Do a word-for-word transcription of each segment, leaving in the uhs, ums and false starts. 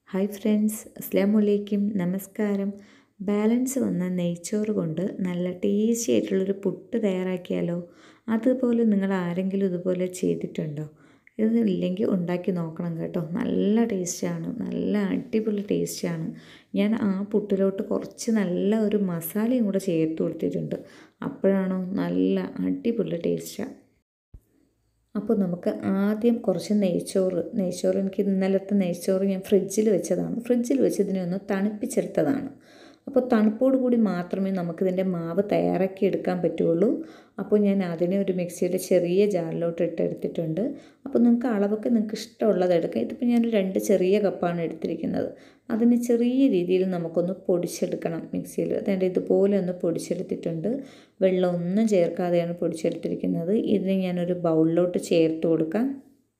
Hi friends, അസ്സലാമു അലൈക്കും. നമസ്കാരം. ബാലൻസ് വന്ന നെയ്ച്ചോറ് കൊണ്ട് നല്ല ടേസ്റ്റി ആയിട്ടുള്ളൊരു പുട്ട് തയ്യാറാക്കിയാലോ? അതുപോലെ നിങ്ങൾ ആരെങ്കിലും ഇതുപോലെ ചെയ്തിട്ടുണ്ടോ? ഇതില്ലെങ്കിൽ ഉണ്ടാക്കി നോക്കണം കേട്ടോ. നല്ല ടേസ്റ്റാണ്, നല്ല അടിപൊളി ടേസ്റ്റാണ്. ഞാൻ ആ പുട്ടിലോട്ട് കുറച്ച് നല്ല ഒരു മസാലയും കൂടെ ചേർത്ത് കൊടുത്തിട്ടുണ്ട്. അപ്പോഴാണോ നല്ല അടിപൊളി ടേസ്റ്റാണ്. അപ്പോൾ നമുക്ക് ആദ്യം കുറച്ച് നെയ്ച്ചോറ് നെയ്ച്ചോറ് എനിക്ക് ഇന്നലത്തെ നെയ്ച്ചോറ് ഞാൻ ഫ്രിഡ്ജിൽ വെച്ചതാണ്. ഫ്രിഡ്ജിൽ വെച്ച് ഇതിനെ ഒന്ന് തണുപ്പിച്ചെടുത്തതാണ്. അപ്പോൾ തണുപ്പോട് കൂടി മാത്രമേ നമുക്കിതിൻ്റെ മാവ് തയ്യാറാക്കി എടുക്കാൻ പറ്റുള്ളൂ. അപ്പോൾ ഞാൻ അതിനെ ഒരു മിക്സിയുടെ ചെറിയ ജാറിലോട്ട് ഇട്ടെടുത്തിട്ടുണ്ട്. അപ്പോൾ നിങ്ങൾക്ക് അളവൊക്കെ നിങ്ങൾക്ക് ഇഷ്ടമുള്ളത് എടുക്കാം. ഇതിപ്പോൾ ഞാൻ രണ്ട് ചെറിയ കപ്പാണ് എടുത്തിരിക്കുന്നത്. അതിന് ചെറിയ രീതിയിൽ നമുക്കൊന്ന് പൊടിച്ചെടുക്കണം മിക്സിയിൽ. അതായത് ഇതുപോലെ ഒന്ന് പൊടിച്ചെടുത്തിട്ടുണ്ട്. വെള്ളം ഒന്നും ചേർക്കാതെയാണ് പൊടിച്ചെടുത്തിരിക്കുന്നത്. ഇതിനെ ഞാനൊരു ബൗളിലോട്ട് ചേർത്ത് കൊടുക്കാം.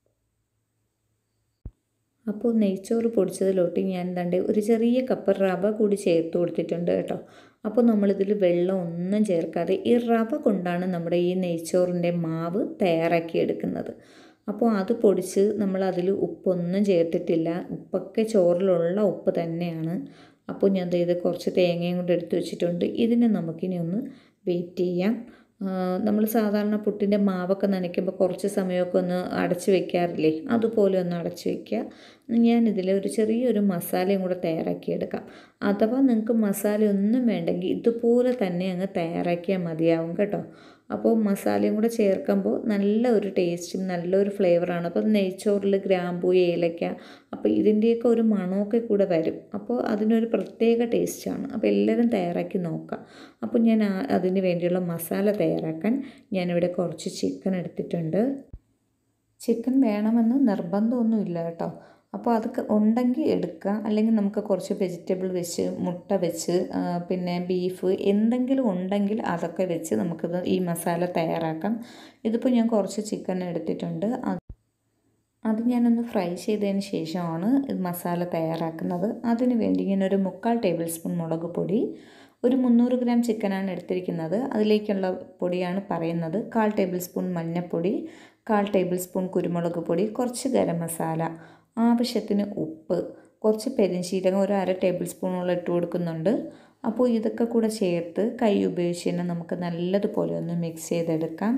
അപ്പോൾ നെയ്ച്ചോറ് പൊടിച്ചതിലോട്ട് ഞാൻ ദാണ്ട് ഒരു ചെറിയ കപ്പ് റവ കൂടി ചേർത്ത് കൊടുത്തിട്ടുണ്ട് കേട്ടോ. അപ്പോൾ നമ്മളിതിൽ വെള്ളം ഒന്നും ചേർക്കാതെ ഈ റവ കൊണ്ടാണ് നമ്മുടെ ഈ നെയ്ച്ചോറിൻ്റെ മാവ് തയ്യാറാക്കിയെടുക്കുന്നത്. അപ്പോൾ അത് പൊടിച്ച് നമ്മൾ അതിൽ ഉപ്പൊന്നും ചേർത്തിട്ടില്ല. ഉപ്പൊക്കെ ചോറിലുള്ള ഉപ്പ് തന്നെയാണ്. അപ്പോൾ ഞാൻ ഇത് കുറച്ച് തേങ്ങയും കൊണ്ട് എടുത്ത് വെച്ചിട്ടുണ്ട്. ഇതിനെ നമുക്കിനി ഒന്ന് വെയിറ്റ് ചെയ്യാം. നമ്മൾ സാധാരണ പുട്ടിൻ്റെ മാവൊക്കെ നനയ്ക്കുമ്പോൾ കുറച്ച് സമയമൊക്കെ ഒന്ന് അടച്ച് വെക്കാറില്ലേ, അതുപോലെ ഒന്ന് അടച്ച് വയ്ക്കുക. ഞാനിതിൽ ഒരു ചെറിയൊരു മസാലയും കൂടെ തയ്യാറാക്കിയെടുക്കാം. അഥവാ നിങ്ങൾക്ക് മസാല ഒന്നും വേണ്ടെങ്കിൽ ഇതുപോലെ തന്നെ അങ്ങ് തയ്യാറാക്കിയാൽ മതിയാവും കേട്ടോ. അപ്പോൾ മസാലയും കൂടെ ചേർക്കുമ്പോൾ നല്ല ഒരു ടേസ്റ്റും നല്ലൊരു ഫ്ലേവറാണ്. അപ്പോൾ നെയ്ച്ചോറിൽ ഗ്രാമ്പൂ, ഏലക്ക, അപ്പോൾ ഇതിൻ്റെയൊക്കെ ഒരു മണമൊക്കെ കൂടെ വരും. അപ്പോൾ അതിനൊരു പ്രത്യേക ടേസ്റ്റാണ്. അപ്പോൾ എല്ലാവരും തയ്യാറാക്കി നോക്കാം. അപ്പോൾ ഞാൻ അതിന് വേണ്ടിയുള്ള മസാല തയ്യാറാക്കാൻ ഞാനിവിടെ കുറച്ച് ചിക്കൻ എടുത്തിട്ടുണ്ട്. ചിക്കൻ വേണമെന്ന് നിർബന്ധമൊന്നുമില്ല കേട്ടോ. അപ്പോൾ അതൊക്കെ ഉണ്ടെങ്കിൽ എടുക്കുക. അല്ലെങ്കിൽ നമുക്ക് കുറച്ച് വെജിറ്റബിൾ വെച്ച്, മുട്ട വെച്ച്, പിന്നെ ബീഫ് എന്തെങ്കിലും ഉണ്ടെങ്കിൽ അതൊക്കെ വെച്ച് നമുക്കിത് ഈ മസാല തയ്യാറാക്കാം. ഇതിപ്പോൾ ഞാൻ കുറച്ച് ചിക്കൻ എടുത്തിട്ടുണ്ട്. അത് ഞാനൊന്ന് ഫ്രൈ ചെയ്തതിന് ശേഷമാണ് മസാല തയ്യാറാക്കുന്നത്. അതിന് വേണ്ടി ഞാനൊരു മുക്കാൽ ടേബിൾ സ്പൂൺ മുളക് പൊടി, ഒരു മുന്നൂറ് ഗ്രാം ചിക്കനാണ് എടുത്തിരിക്കുന്നത്. അതിലേക്കുള്ള പൊടിയാണ് പറയുന്നത്. കാൽ ടേബിൾ സ്പൂൺ മഞ്ഞൾപ്പൊടി, കാൽ ടേബിൾ സ്പൂൺ കുരുമുളക് പൊടി, കുറച്ച് ഗരം മസാല, ആവശ്യത്തിന് ഉപ്പ്, കുറച്ച് പെരിഞ്ചീരകം ഒരു അര ടേബിൾ സ്പൂണോളം ഇട്ട് കൊടുക്കുന്നുണ്ട്. അപ്പോൾ ഇതൊക്കെ കൂടെ ചേർത്ത് കൈ ഉപയോഗിച്ച് തന്നെ നമുക്ക് നല്ലതുപോലെ ഒന്ന് മിക്സ് ചെയ്തെടുക്കാം.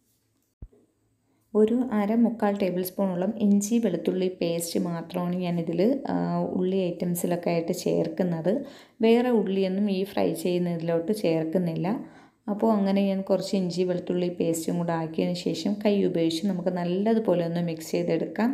ഒരു അര മുക്കാൽ ടേബിൾ സ്പൂണോളം ഇഞ്ചി വെളുത്തുള്ളി പേസ്റ്റ് മാത്രമാണ് ഞാനിതിൽ ഉള്ളി ഐറ്റംസിലൊക്കെ ആയിട്ട് ചേർക്കുന്നത്. വേറെ ഉള്ളിയൊന്നും ഈ ഫ്രൈ ചെയ്യുന്നതിലോട്ട് ചേർക്കുന്നില്ല. അപ്പോൾ അങ്ങനെ ഞാൻ കുറച്ച് ഇഞ്ചി വെളുത്തുള്ളി പേസ്റ്റും കൂടെ ആക്കിയതിന് ശേഷം കൈ ഉപയോഗിച്ച് നമുക്ക് നല്ലതുപോലെ ഒന്ന് മിക്സ് ചെയ്തെടുക്കാം.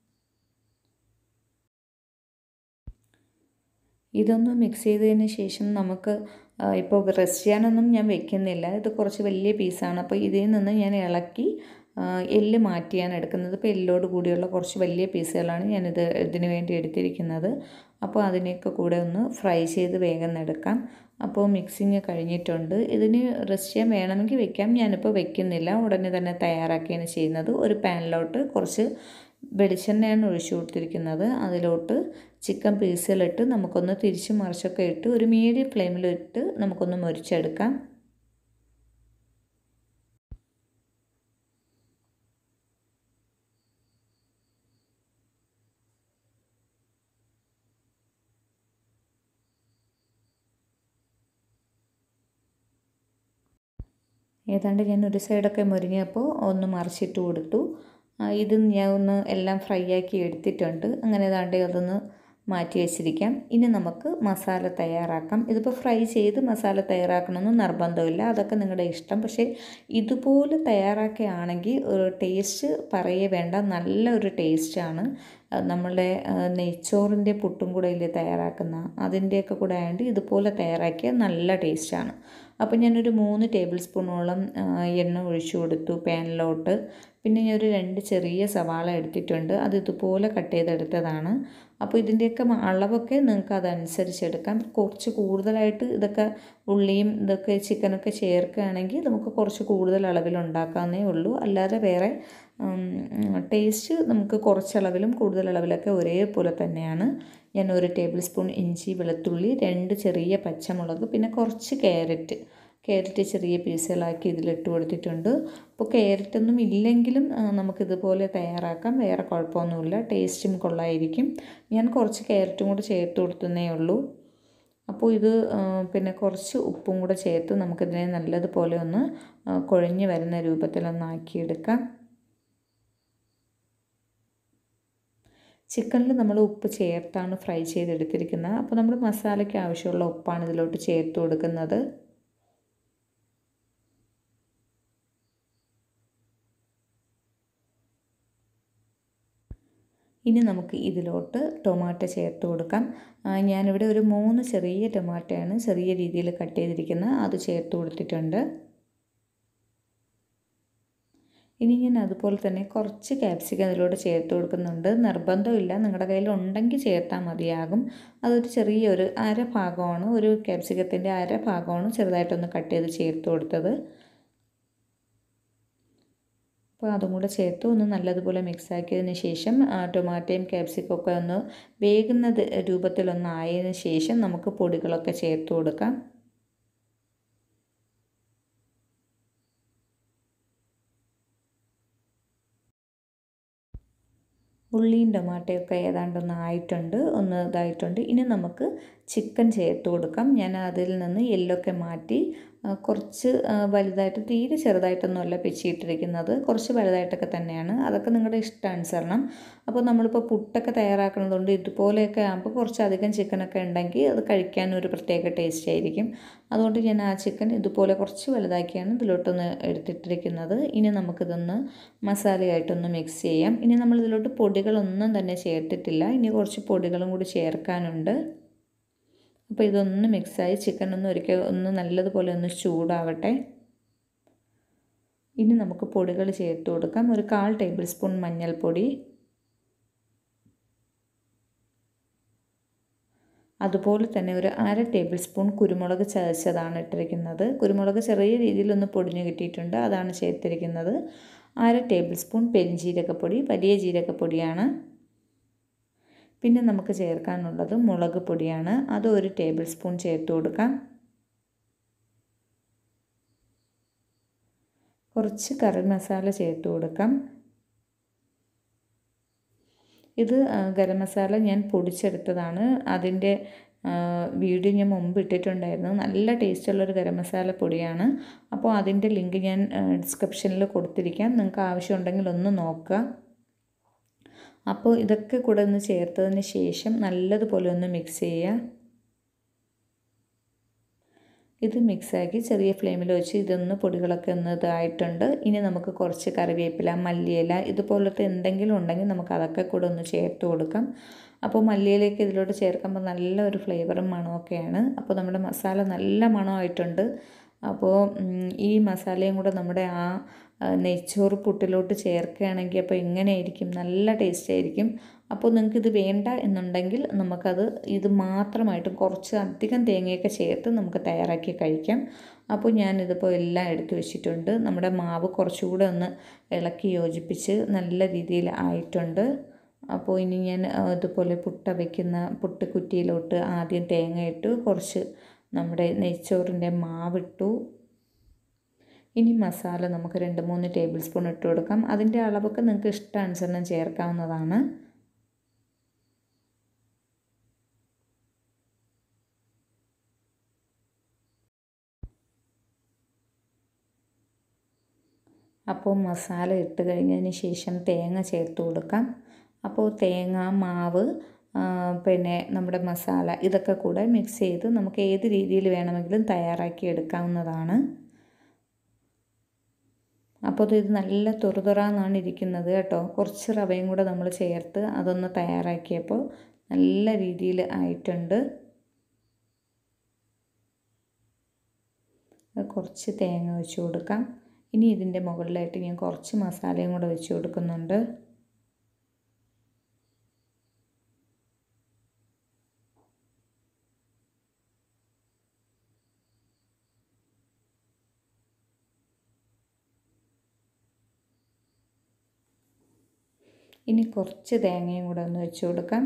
ഇതൊന്ന് മിക്സ് ചെയ്തതിന് ശേഷം നമുക്ക് ഇപ്പോൾ റെസ്റ്റ് ചെയ്യാനൊന്നും ഞാൻ വെക്കുന്നില്ല. ഇത് കുറച്ച് വലിയ പീസാണ്. അപ്പോൾ ഇതിൽ നിന്ന് ഞാൻ ഇളക്കി എല്ല് മാറ്റിയാണ് എടുക്കുന്നത്. ഇപ്പോൾ എല്ലോട് കൂടിയുള്ള കുറച്ച് വലിയ പീസുകളാണ് ഞാനിത് ഇതിന് വേണ്ടി എടുത്തിരിക്കുന്നത്. അപ്പോൾ അതിനെയൊക്കെ കൂടെ ഒന്ന് ഫ്രൈ ചെയ്ത് വേഗം എടുക്കാം. അപ്പോൾ മിക്സിങ് കഴിഞ്ഞിട്ടുണ്ട്. ഇതിന് റെസ്റ്റ് ചെയ്യാൻ വേണമെങ്കിൽ വെക്കാം. ഞാനിപ്പോൾ വെക്കുന്നില്ല, ഉടനെ തന്നെ തയ്യാറാക്കിയാണ് ചെയ്യുന്നത്. ഒരു പാനിലോട്ട് കുറച്ച് വെളിച്ചെണ്ണയാണ് ഒഴിച്ചു കൊടുത്തിരിക്കുന്നത്. അതിലോട്ട് ചിക്കൻ പീസുകളിട്ട് നമുക്കൊന്ന് തിരിച്ച് മറിച്ചൊക്കെ ഇട്ട് ഒരു മീഡിയം ഫ്ലെയിമിലിട്ട് നമുക്കൊന്ന് മൊരിച്ചെടുക്കാം. ഏതാണ്ട് ഞാൻ ഒരു സൈഡൊക്കെ മുരിഞ്ഞപ്പോൾ ഒന്ന് മറിച്ചിട്ട് കൊടുത്തു. ഇത് ഞാൻ ഒന്ന് എല്ലാം ഫ്രൈ ആക്കി എടുത്തിട്ടുണ്ട്. അങ്ങനെ ഏതാണ്ട് അതൊന്ന് മാറ്റി വെച്ചിരിക്കാം. ഇനി നമുക്ക് മസാല തയ്യാറാക്കാം. ഇതിപ്പോൾ ഫ്രൈ ചെയ്ത് മസാല തയ്യാറാക്കണമെന്ന് നിർബന്ധമില്ല, അതൊക്കെ നിങ്ങളുടെ ഇഷ്ടം. പക്ഷേ ഇതുപോലെ തയ്യാറാക്കുകയാണെങ്കിൽ ഒരു ടേസ്റ്റ് പറയേ വേണ്ട, നല്ലൊരു ടേസ്റ്റാണ്. നമ്മളുടെ നെയ്ച്ചോറിൻ്റെ പുട്ടും കൂടെ ഇല്ലേ തയ്യാറാക്കുന്ന, അതിൻ്റെയൊക്കെ കൂടെ ആയതുകൊണ്ട് ഇതുപോലെ തയ്യാറാക്കിയാൽ നല്ല ടേസ്റ്റാണ്. അപ്പോൾ ഞാനൊരു മൂന്ന് ടേബിൾ സ്പൂണോളം എണ്ണ ഒഴിച്ചു കൊടുത്തു പാനിലോട്ട്. പിന്നെ ഞാനൊരു രണ്ട് ചെറിയ സവാള എടുത്തിട്ടുണ്ട്. അത് ഇതുപോലെ കട്ട് ചെയ്തെടുത്തതാണ്. അപ്പോൾ ഇതിൻ്റെയൊക്കെ അളവൊക്കെ നിങ്ങൾക്ക് അതനുസരിച്ചെടുക്കാം. കുറച്ച് കൂടുതലായിട്ട് ഇതൊക്കെ ഉള്ളിയും ഇതൊക്കെ ചിക്കനൊക്കെ ചേർക്കുകയാണെങ്കിൽ നമുക്ക് കുറച്ച് കൂടുതൽ അളവിൽ ഉണ്ടാക്കാവുന്നേ ഉള്ളൂ. അല്ലാതെ വേറെ ടേസ്റ്റ് നമുക്ക് കുറച്ചളവിലും കൂടുതൽ അളവിലൊക്കെ ഒരേപോലെ തന്നെയാണ്. ഞാൻ ഒരു ടേബിൾ സ്പൂൺ ഇഞ്ചി വെളുത്തുള്ളി, രണ്ട് ചെറിയ പച്ചമുളക്, പിന്നെ കുറച്ച് ക്യാരറ്റ് ക്യാരറ്റ് ചെറിയ പീസുകളാക്കി ഇതിലിട്ട് കൊടുത്തിട്ടുണ്ട്. അപ്പോൾ ക്യാരറ്റൊന്നും ഇല്ലെങ്കിലും നമുക്കിതുപോലെ തയ്യാറാക്കാം, വേറെ കുഴപ്പമൊന്നുമില്ല, ടേസ്റ്റും കൊള്ളായിരിക്കും. ഞാൻ കുറച്ച് ക്യാരറ്റും കൂടെ ചേർത്ത് കൊടുത്തതേ ഉള്ളൂ. അപ്പോൾ ഇത് പിന്നെ കുറച്ച് ഉപ്പും കൂടെ ചേർത്ത് നമുക്കിതിനെ നല്ലതുപോലെ ഒന്ന് കുഴഞ്ഞ് വരുന്ന രൂപത്തിലൊന്നാക്കിയെടുക്കാം. ചിക്കനിൽ നമ്മൾ ഉപ്പ് ചേർത്താണ് ഫ്രൈ ചെയ്തെടുത്തിരിക്കുന്നത്. അപ്പോൾ നമ്മൾ മസാലയ്ക്ക് ആവശ്യമുള്ള ഉപ്പാണ് ഇതിലോട്ട് ചേർത്ത് കൊടുക്കുന്നത്. ഇനി നമുക്ക് ഇതിലോട്ട് ടൊമാറ്റോ ചേർത്ത് കൊടുക്കാം. ഞാനിവിടെ ഒരു മൂന്ന് ചെറിയ ടൊമാറ്റോയാണ് ചെറിയ രീതിയിൽ കട്ട് ചെയ്തിരിക്കുന്നത്, അത് ചേർത്ത് കൊടുത്തിട്ടുണ്ട്. ഇനി ഞാൻ അതുപോലെ തന്നെ കുറച്ച് ക്യാപ്സിക്കം അതിലോട്ട് ചേർത്ത് കൊടുക്കുന്നുണ്ട്. നിർബന്ധമില്ല, നിങ്ങളുടെ കയ്യിൽ ഉണ്ടെങ്കിൽ ചേർത്താൽ മതിയാകും. അതൊരു ചെറിയൊരു അര ഭാഗമാണ്, ഒരു ക്യാപ്സിക്കത്തിൻ്റെ അര ഭാഗമാണ് ചെറുതായിട്ടൊന്ന് കട്ട് ചെയ്ത് ചേർത്ത് കൊടുത്തത്. അപ്പോൾ അതും കൂടെ ചേർത്ത് ഒന്ന് നല്ലതുപോലെ മിക്സാക്കിയതിന് ശേഷം ടൊമാറ്റോയും ക്യാപ്സിക്കം ഒക്കെ ഒന്ന് വേകുന്ന രൂപത്തിലൊന്നായതിനു ശേഷം നമുക്ക് പൊടികളൊക്കെ ചേർത്ത് കൊടുക്കാം. ഉള്ളിയും ടൊമാറ്റോയൊക്കെ ഏതാണ്ടൊന്ന് ആയിട്ടുണ്ട്, ഒന്ന് ഇതായിട്ടുണ്ട്. ഇനി നമുക്ക് ചിക്കൻ ചേർത്ത് കൊടുക്കാം. ഞാൻ അതിൽ നിന്ന് എല്ലൊക്കെ മാറ്റി കുറച്ച് വലുതായിട്ട്, തീരെ ചെറുതായിട്ടൊന്നുമല്ല പിച്ചിയിട്ടിരിക്കുന്നത്, കുറച്ച് വലുതായിട്ടൊക്കെ തന്നെയാണ്. അതൊക്കെ നിങ്ങളുടെ ഇഷ്ടാനുസരണം. അപ്പോൾ നമ്മളിപ്പോൾ പുട്ടൊക്കെ തയ്യാറാക്കുന്നതുകൊണ്ട് ഇതുപോലെയൊക്കെ ആകുമ്പോൾ കുറച്ചധികം ചിക്കനൊക്കെ ഉണ്ടെങ്കിൽ അത് കഴിക്കാനും ഒരു പ്രത്യേക ടേസ്റ്റ് ആയിരിക്കും. അതുകൊണ്ട് ഞാൻ ആ ചിക്കൻ ഇതുപോലെ കുറച്ച് വലുതാക്കിയാണ് ഇതിലോട്ടൊന്ന് എടുത്തിട്ടിരിക്കുന്നത്. ഇനി നമുക്കിതൊന്ന് മസാലയായിട്ടൊന്ന് മിക്സ് ചെയ്യാം. ഇനി നമ്മൾ ഇതിലോട്ട് പൊടികളൊന്നും തന്നെ ചേർത്തിട്ടില്ല, ഇനി കുറച്ച് പൊടികളും കൂടി ചേർക്കാനുണ്ട്. അപ്പോൾ ഇതൊന്ന് മിക്സായി ചിക്കൻ ഒന്ന് ഒരിക്കൽ ഒന്ന് നല്ലതുപോലെ ഒന്ന് ചൂടാവട്ടെ. ഇനി നമുക്ക് പൊടികൾ ചേർത്ത് കൊടുക്കാം. ഒരു കാൽ ടേബിൾ സ്പൂൺ മഞ്ഞൾപ്പൊടി, അതുപോലെ തന്നെ ഒരു അര ടേബിൾ സ്പൂൺ കുരുമുളക് ചതച്ചതാണ് ഇട്ടിരിക്കുന്നത്. കുരുമുളക് ചെറിയ രീതിയിലൊന്ന് പൊടിഞ്ഞ് കിട്ടിയിട്ടുണ്ട്, അതാണ് ചേർത്തിരിക്കുന്നത്. അര ടേബിൾ സ്പൂൺ പെരുംജീരകപ്പൊടി, വലിയ ജീരകപ്പൊടിയാണ്. പിന്നെ നമുക്ക് ചേർക്കാനുള്ളത് മുളക് പൊടിയാണ്, അത് ഒരു ടേബിൾ സ്പൂൺ ചേർത്ത് കൊടുക്കാം. കുറച്ച് കറി മസാല ചേർത്ത് കൊടുക്കാം. ഇത് ഗരം മസാല ഞാൻ പൊടിച്ചെടുത്തതാണ്, അതിൻ്റെ വീഡിയോ ഞാൻ മുമ്പ് ഇട്ടിട്ടുണ്ടായിരുന്നു. നല്ല ടേസ്റ്റുള്ളൊരു ഗരം മസാല പൊടിയാണ്. അപ്പോൾ അതിൻ്റെ ലിങ്ക് ഞാൻ ഡിസ്ക്രിപ്ഷനിൽ കൊടുത്തിരിക്കാം, നിങ്ങൾക്ക് ആവശ്യമുണ്ടെങ്കിൽ ഒന്ന് നോക്കുക. അപ്പോൾ ഇതൊക്കെ കൂടെ ഒന്ന് ചേർത്തതിന് ശേഷം നല്ലതുപോലെ ഒന്ന് മിക്സ് ചെയ്യുക. ഇത് മിക്സാക്കി ചെറിയ ഫ്ലെയിമിൽ വെച്ച് ഇതൊന്ന് പൊടികളൊക്കെ ഒന്ന് ഇതായിട്ടുണ്ട്. ഇനി നമുക്ക് കുറച്ച് കറിവേപ്പില, മല്ലിയില ഇതുപോലത്തെ എന്തെങ്കിലും ഉണ്ടെങ്കിൽ നമുക്ക് അതൊക്കെ കൂടെ ഒന്ന് ചേർത്ത് കൊടുക്കാം. അപ്പോൾ മല്ലിയിലേക്ക് ഇതിലോട്ട് ചേർക്കുമ്പോൾ നല്ല ഒരു ഫ്ലേവറും മണമൊക്കെയാണ്. അപ്പോൾ നമ്മുടെ മസാല നല്ല മണമായിട്ടുണ്ട്. അപ്പോൾ ഈ മസാലയും കൂടെ നമ്മുടെ ആ നെയ്ച്ചോറ് പുട്ടിലോട്ട് ചേർക്കുകയാണെങ്കിൽ അപ്പോൾ എങ്ങനെയായിരിക്കും, നല്ല ടേസ്റ്റ് ആയിരിക്കും. അപ്പോൾ നിങ്ങൾക്കിത് വേണ്ട എന്നുണ്ടെങ്കിൽ നമുക്കത് ഇത് മാത്രമായിട്ടും കുറച്ച് അധികം തേങ്ങയൊക്കെ ചേർത്ത് നമുക്ക് തയ്യാറാക്കി കഴിക്കാം. അപ്പോൾ ഞാനിതിപ്പോൾ എല്ലാം എടുത്ത് വെച്ചിട്ടുണ്ട്. നമ്മുടെ മാവ് കുറച്ചുകൂടെ ഒന്ന് ഇളക്കി യോജിപ്പിച്ച് നല്ല രീതിയിൽ ആയിട്ടുണ്ട്. അപ്പോൾ ഇനി ഞാൻ ഇതുപോലെ പുട്ട വയ്ക്കുന്ന പുട്ട് കുറ്റിയിലോട്ട് ആദ്യം തേങ്ങ ഇട്ടു, കുറച്ച് നമ്മുടെ നെയ്ച്ചോറിൻ്റെ മാവിട്ടു. ഇനി മസാല നമുക്ക് രണ്ട് മൂന്ന് ടേബിൾ സ്പൂൺ ഇട്ട് കൊടുക്കാം. അതിൻ്റെ അളവൊക്കെ നിങ്ങൾക്ക് ഇഷ്ടാനുസരണം ചേർക്കാവുന്നതാണ്. അപ്പോൾ മസാല ഇട്ട് കഴിഞ്ഞതിന് ശേഷം തേങ്ങ ചേർത്ത് കൊടുക്കാം. അപ്പോൾ തേങ്ങ, മാവ്, പിന്നെ നമ്മുടെ മസാല ഇതൊക്കെ കൂടെ മിക്സ് ചെയ്ത് നമുക്ക് ഏത് രീതിയിൽ വേണമെങ്കിലും തയ്യാറാക്കി എടുക്കാവുന്നതാണ്. അപ്പോൾ ഇത് നല്ല തുറുതുറാന്നാണ് ഇരിക്കുന്നത് കേട്ടോ. കുറച്ച് റവയും കൂടെ നമ്മൾ ചേർത്ത് അതൊന്ന് തയ്യാറാക്കിയപ്പോൾ നല്ല രീതിയിൽ ആയിട്ടുണ്ട്. കുറച്ച് തേങ്ങ വെച്ച് കൊടുക്കാം. ഇനി ഇതിൻ്റെ മുകളിലായിട്ട് ഞാൻ കുറച്ച് മസാലയും കൂടെ വെച്ച് കൊടുക്കുന്നുണ്ട്. ഇനി കുറച്ച് തേങ്ങയും കൂടെ ഒന്ന് വെച്ച് കൊടുക്കാം.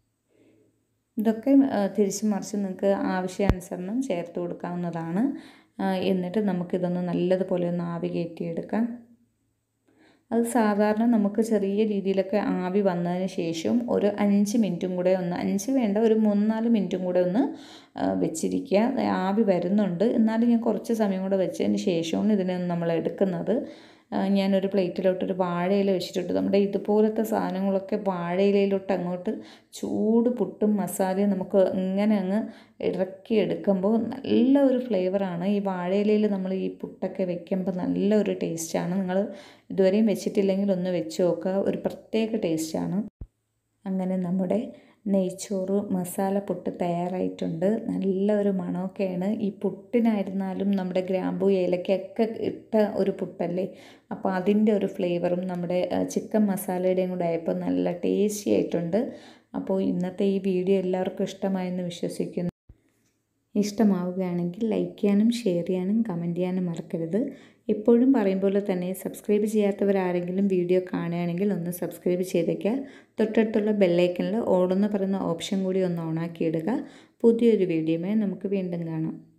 ഇതൊക്കെ തിരിച്ച് മറിച്ച് നിങ്ങൾക്ക് ആവശ്യാനുസരണം ചേർത്ത് കൊടുക്കാവുന്നതാണ്. എന്നിട്ട് നമുക്കിതൊന്ന് നല്ലതുപോലെ ഒന്ന് ആവി കയറ്റിയെടുക്കാം. അത് സാധാരണ നമുക്ക് ചെറിയ രീതിയിലൊക്കെ ആവി വന്നതിന് ശേഷം ഒരു അഞ്ച് മിനിറ്റും കൂടെ ഒന്ന്, അഞ്ച് വേണ്ട, ഒരു മൂന്ന് നാല് മിനിറ്റും കൂടെ ഒന്ന് വെച്ചിരിക്കുക. ആവി വരുന്നുണ്ട്, എന്നാലും ഞാൻ കുറച്ച് സമയം കൂടെ വെച്ചതിന് ശേഷമാണ് ഇതിനെ നമ്മൾ എടുക്കുന്നത്. ഞാനൊരു പ്ലേറ്റിലോട്ടൊരു വാഴയില വെച്ചിട്ടുണ്ട്. നമ്മുടെ ഇതുപോലത്തെ സാധനങ്ങളൊക്കെ വാഴയിലയിലോട്ട് അങ്ങോട്ട് ചൂട് പുട്ടും മസാലയും നമുക്ക് ഇങ്ങനെ അങ്ങ് ഇറക്കിയെടുക്കുമ്പോൾ നല്ല ഒരു ഫ്ലേവറാണ്. ഈ വാഴയിലയിൽ നമ്മൾ ഈ പുട്ടൊക്കെ വെക്കുമ്പോൾ നല്ല ഒരു ടേസ്റ്റാണ്. നിങ്ങൾ ഇതുവരെയും വെച്ചിട്ടില്ലെങ്കിൽ ഒന്ന് വെച്ച് നോക്കുക, ഒരു പ്രത്യേക ടേസ്റ്റാണ്. അങ്ങനെ നമ്മുടെ നെയ്ച്ചോറ് മസാല പുട്ട് തയ്യാറായിട്ടുണ്ട്. നല്ല ഒരു മണമൊക്കെയാണ്. ഈ പുട്ടിനായിരുന്നാലും നമ്മുടെ ഗ്രാമ്പൂ ഏലക്കയൊക്കെ ഇട്ട ഒരു പുട്ടല്ലേ, അപ്പോൾ അതിൻ്റെ ഒരു ഫ്ലേവറും നമ്മുടെ ചിക്കൻ മസാലയുടെയും കൂടെ ആയപ്പോൾ നല്ല ടേസ്റ്റി ആയിട്ടുണ്ട്. അപ്പോൾ ഇന്നത്തെ ഈ വീഡിയോ എല്ലാവർക്കും ഇഷ്ടമായെന്ന് വിശ്വസിക്കുന്നു. ഇഷ്ടമാവുകയാണെങ്കിൽ ലൈക്ക് ചെയ്യാനും ഷെയർ ചെയ്യാനും കമൻറ്റ് ചെയ്യാനും മറക്കരുത്. എപ്പോഴും പറയും പോലെ തന്നെ സബ്സ്ക്രൈബ് ചെയ്യാത്തവരാരെങ്കിലും വീഡിയോ കാണുകയാണെങ്കിൽ ഒന്ന് സബ്സ്ക്രൈബ് ചെയ്തേക്കുക. തൊട്ടടുത്തുള്ള ബെല്ലൈക്കണിൽ ഓൾ എന്ന് പറയുന്ന ഓപ്ഷൻ കൂടി ഒന്ന് ഓണാക്കി ഇടുക. പുതിയൊരു വീഡിയോയുമായി നമുക്ക് വീണ്ടും കാണാം.